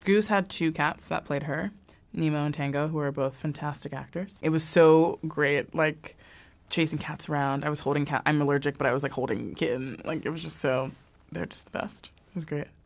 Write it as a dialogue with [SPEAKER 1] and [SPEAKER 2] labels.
[SPEAKER 1] Goose had 2 cats that played her, Nemo and Tango, who are both fantastic actors. It was so great, like, chasing cats around. I was holding cat. I'm allergic, but I was, like, holding kitten. Like, it was just so, they're just the best. It was great.